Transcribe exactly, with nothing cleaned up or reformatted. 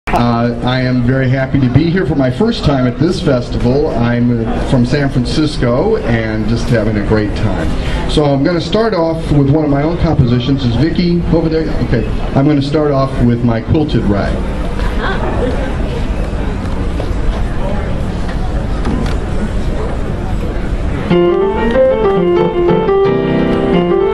Uh, I am very happy to be here for my first time at this festival. I'm uh, from San Francisco and just having a great time. So I'm going to start off with one of my own compositions. Is Vicki over there? Okay. I'm going to start off with my Quilted Rag. Uh-huh.